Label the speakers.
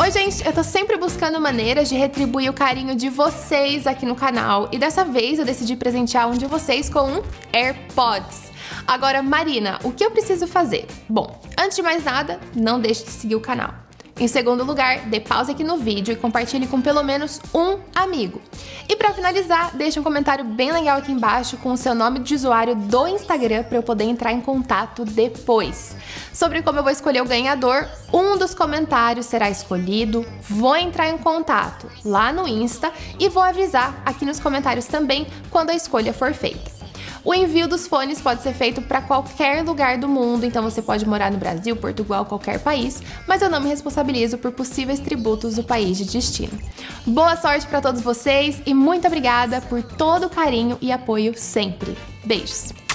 Speaker 1: Bom, gente, eu tô sempre buscando maneiras de retribuir o carinho de vocês aqui no canal e dessa vez eu decidi presentear um de vocês com um AirPods. Agora, Marina, o que eu preciso fazer? Bom, antes de mais nada, não deixe de seguir o canal. Em segundo lugar, dê pausa aqui no vídeo e compartilhe com pelo menos um amigo. E para finalizar, deixe um comentário bem legal aqui embaixo com o seu nome de usuário do Instagram para eu poder entrar em contato depois. Sobre como eu vou escolher o ganhador, um dos comentários será escolhido, vou entrar em contato lá no Insta e vou avisar aqui nos comentários também quando a escolha for feita. O envio dos fones pode ser feito para qualquer lugar do mundo, então você pode morar no Brasil, Portugal, qualquer país, mas eu não me responsabilizo por possíveis tributos do país de destino. Boa sorte para todos vocês e muito obrigada por todo o carinho e apoio sempre. Beijos!